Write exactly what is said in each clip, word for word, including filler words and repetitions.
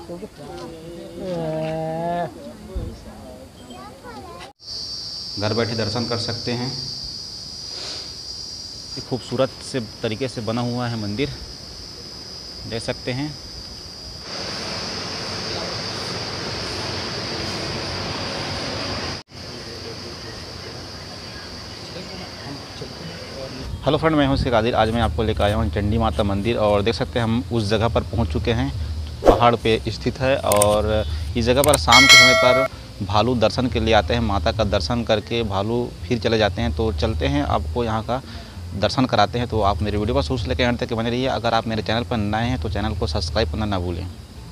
घर बैठे दर्शन कर सकते हैं। खूबसूरत से तरीके से बना हुआ है मंदिर, देख सकते हैं। हेलो फ्रेंड, मैं हूं शेख आदिल। आज मैं आपको लेकर आया हूं चंडी माता मंदिर और देख सकते हैं हम उस जगह पर पहुंच चुके हैं। पहाड़ पे स्थित है और इस जगह पर शाम के समय पर भालू दर्शन के लिए आते हैं। माता का दर्शन करके भालू फिर चले जाते हैं। तो चलते हैं, आपको यहाँ का दर्शन कराते हैं। तो आप मेरे वीडियो पर शुरू से लेकर अंत तक बने रहिए। अगर आप मेरे चैनल पर नए हैं तो चैनल को सब्सक्राइब करना ना भूलें।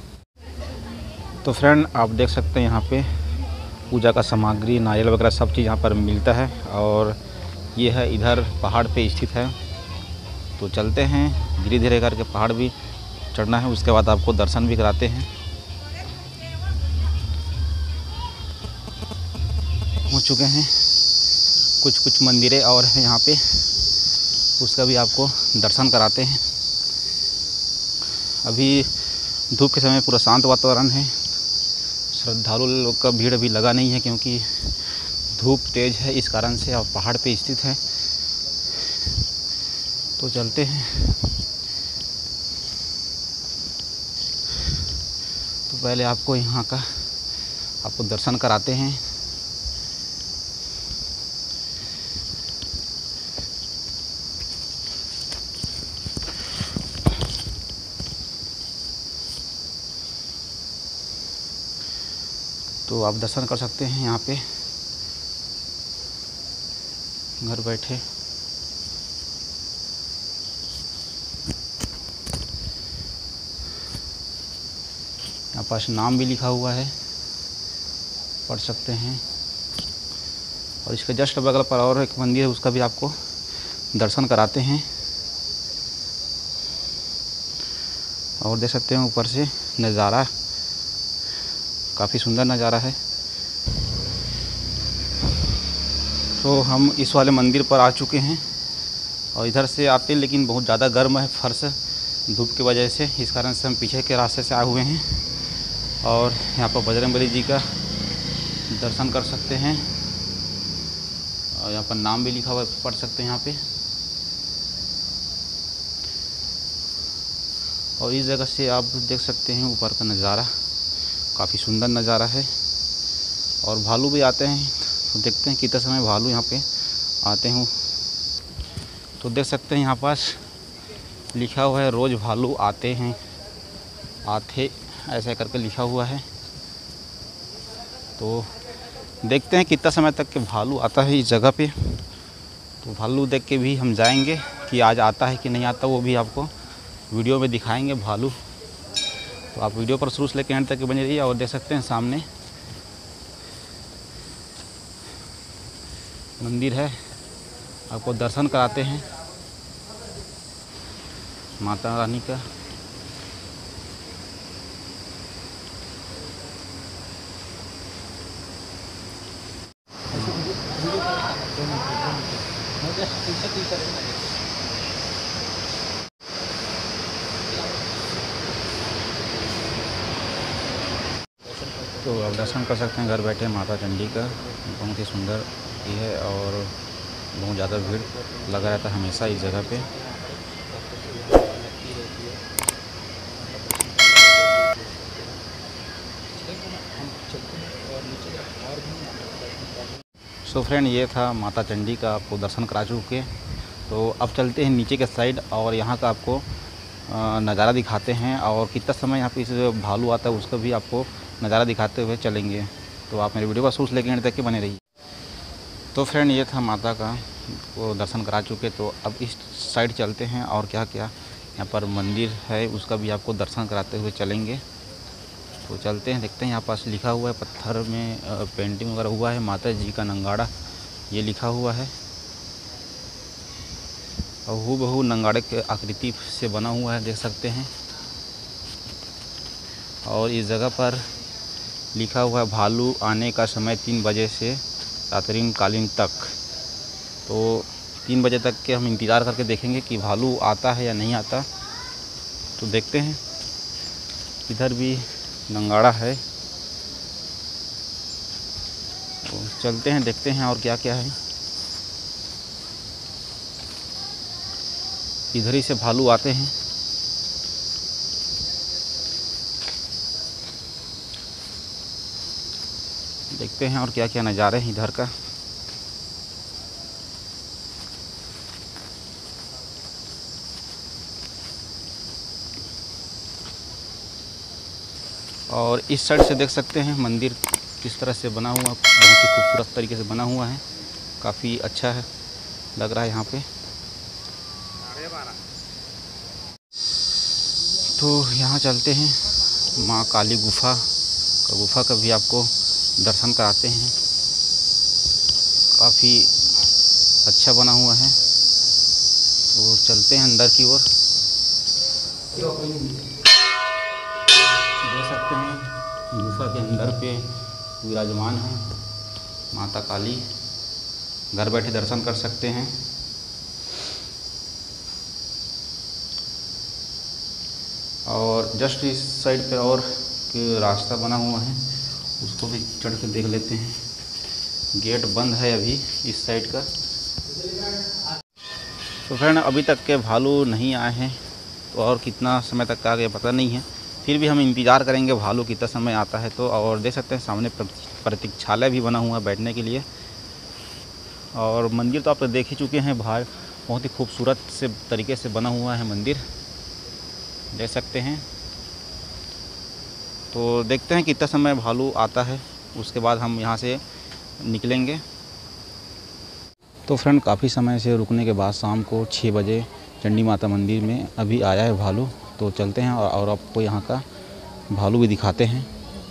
तो फ्रेंड, आप देख सकते हैं यहाँ पे पूजा का सामग्री, नारियल वगैरह सब चीज़ यहाँ पर मिलता है और ये है इधर पहाड़ पे स्थित है। तो चलते हैं, धीरे धीरे करके पहाड़ भी चढ़ना है, उसके बाद आपको दर्शन भी कराते हैं। पहुँच चुके हैं, कुछ कुछ मंदिरें और हैं यहाँ पे, उसका भी आपको दर्शन कराते हैं। अभी धूप के समय पूरा शांत वातावरण है, श्रद्धालु लोग का भीड़ भी लगा नहीं है क्योंकि धूप तेज़ है, इस कारण से आप पहाड़ पे स्थित है। तो चलते हैं। तो पहले आपको यहाँ का आपको दर्शन कराते हैं। तो आप दर्शन कर सकते हैं यहाँ पे घर बैठे। यहाँ पास नाम भी लिखा हुआ है, पढ़ सकते हैं। और इसके जस्ट बगल पर और एक मंदिर है, उसका भी आपको दर्शन कराते हैं। और देख सकते हैं ऊपर से नज़ारा, काफ़ी सुंदर नज़ारा है। तो हम इस वाले मंदिर पर आ चुके हैं और इधर से आते लेकिन बहुत ज़्यादा गर्म है फर्श, धूप की वजह से, इस कारण से हम पीछे के रास्ते से आए हुए हैं। और यहाँ पर बजरंगबली जी का दर्शन कर सकते हैं और यहाँ पर नाम भी लिखा हुआ पढ़ सकते हैं यहाँ पे। और इस जगह से आप देख सकते हैं ऊपर का नज़ारा, काफ़ी सुंदर नज़ारा है। और भालू भी आते हैं, तो देखते हैं कितना समय भालू यहाँ पे आते हैं। तो देख सकते हैं यहाँ पास लिखा हुआ है, रोज़ भालू आते हैं, आते ऐसा करके लिखा हुआ है। तो देखते हैं कितना समय तक के भालू आता है इस जगह पे। तो भालू देख के भी हम जाएंगे कि आज आता है कि नहीं आता, वो भी आपको वीडियो में दिखाएंगे भालू। तो आप वीडियो पर शुरू से लेकर अंत तक बने रहिए। और देख सकते हैं सामने मंदिर है, आपको दर्शन कराते हैं माता रानी का। तो आप दर्शन कर सकते हैं घर बैठे माता चंडी का। बहुत ही सुंदर ये है और बहुत ज़्यादा भीड़ लगा रहता है हमेशा इस जगह पे। सो फ्रेंड, ये था माता चंडी का, आपको दर्शन करा चुके। तो अब चलते हैं नीचे के साइड और यहाँ का आपको नज़ारा दिखाते हैं और कितना समय यहाँ पे इस भालू आता है उसका भी आपको नज़ारा दिखाते हुए चलेंगे। तो आप मेरे वीडियो पर सूच लेके अंत तक के बने रहिए। तो फ्रेंड, ये था माता का, वो दर्शन करा चुके। तो अब इस साइड चलते हैं और क्या क्या यहाँ पर मंदिर है उसका भी आपको दर्शन कराते हुए चलेंगे। तो चलते हैं, देखते हैं। यहाँ पास लिखा हुआ है, पत्थर में पेंटिंग वगैरह हुआ है, माता जी का नंगाड़ा ये लिखा हुआ है और हूबहू नंगाड़े के आकृति से बना हुआ है, देख सकते हैं। और इस जगह पर लिखा हुआ है, भालू आने का समय तीन बजे से रात्रि कालीन तक। तो तीन बजे तक के हम इंतज़ार करके देखेंगे कि भालू आता है या नहीं आता। तो देखते हैं, इधर भी नंगाड़ा है। तो चलते हैं, देखते हैं और क्या क्या है। इधर ही से भालू आते हैं। देखते हैं और क्या क्या नज़ारे हैं इधर का। और इस साइड से देख सकते हैं मंदिर किस तरह से बना हुआ, बहुत ही खूबसूरत तरीके से बना हुआ है। काफ़ी अच्छा है, लग रहा है यहाँ पे। तो यहाँ चलते हैं, माँ काली गुफा का गुफा का भी आपको दर्शन कराते हैं। काफ़ी अच्छा बना हुआ है। तो चलते हैं अंदर की ओर। देख सकते हैं गुफा के अंदर पे विराजमान है माता काली। घर बैठे दर्शन कर सकते हैं। और जस्ट इस साइड पे और रास्ता बना हुआ है, उसको भी चढ़ के देख लेते हैं। गेट बंद है अभी इस साइड का। तो फ्रेंड, अभी तक के भालू नहीं आए हैं, तो और कितना समय तक का आगे पता नहीं है। फिर भी हम इंतज़ार करेंगे भालू कितना समय आता है तो। और देख सकते हैं सामने प्रतीक्षालय भी बना हुआ है बैठने के लिए। और मंदिर तो आप देख ही चुके हैं बाहर, बहुत ही खूबसूरत से तरीके से बना हुआ है मंदिर, देख सकते हैं। तो देखते हैं कितना समय भालू आता है, उसके बाद हम यहाँ से निकलेंगे। तो फ्रेंड, काफ़ी समय से रुकने के बाद शाम को छः बजे चंडी माता मंदिर में अभी आया है भालू। तो चलते हैं और, और आपको यहाँ का भालू भी दिखाते हैं।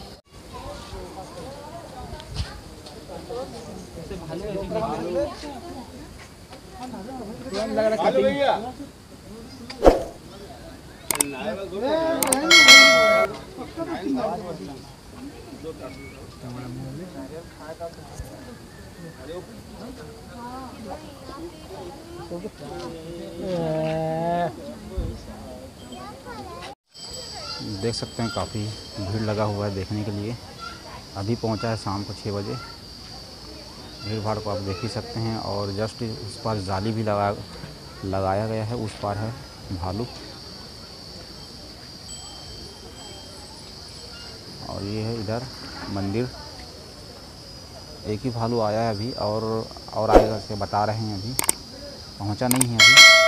देख सकते हैं काफ़ी भीड़ लगा हुआ है देखने के लिए। अभी पहुंचा है शाम को छः बजे। भीड़ भाड़ को आप देख ही सकते हैं। और जस्ट उस पार जाली भी लगा लगाया गया है, उस पार है भालू। और ये है इधर मंदिर। एक ही भालू आया है अभी, और और आएगा से बता रहे हैं, अभी पहुंचा नहीं है अभी।